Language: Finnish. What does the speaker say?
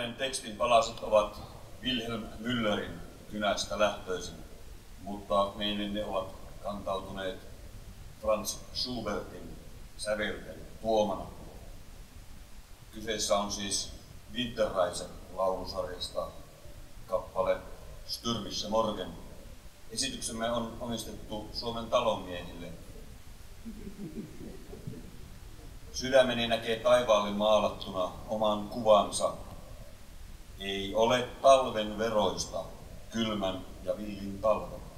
Hänen tekstin palaset ovat Wilhelm Müllerin kynästä lähtöisin, mutta meille ne ovat kantautuneet Franz Schubertin sävelten tuomana. Kyseessä on siis Winterreisen laulusarjasta kappale Stürmische Morgen. Esityksemme on omistettu Suomen talonmiehille. Sydämeni näkee taivaalle maalattuna oman kuvansa. Ei ole talven veroista kylmän ja villin talven.